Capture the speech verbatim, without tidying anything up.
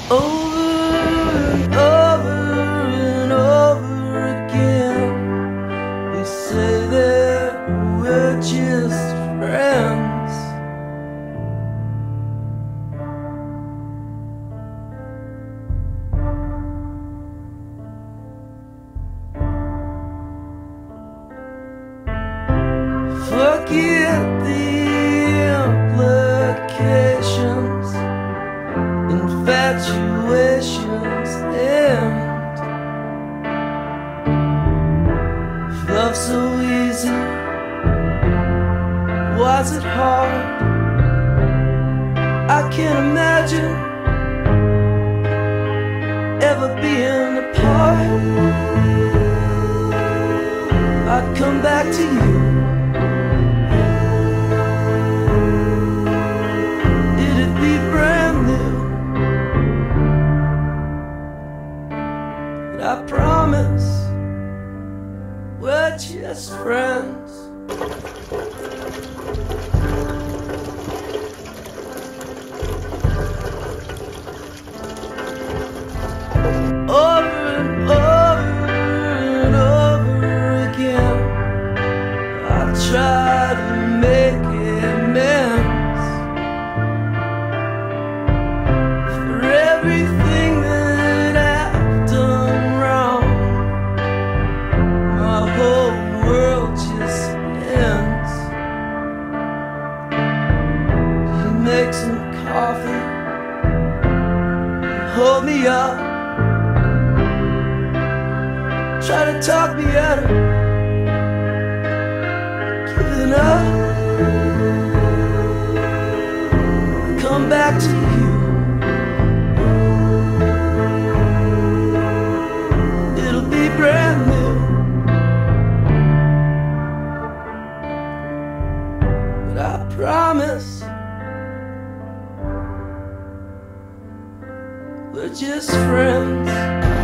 over and over and over again. We say that we're just friends. Forget the implications, infatuations end. If love's so easy, was it hard? I can't imagine ever being apart. I'd come back to you. I promise we're just friends. Over and over and over again, I try to make amends for everything that I've done. Make some coffee, hold me up, try to talk me out of giving up. Come back to you. It'll be brand new, but I promise we're just friends.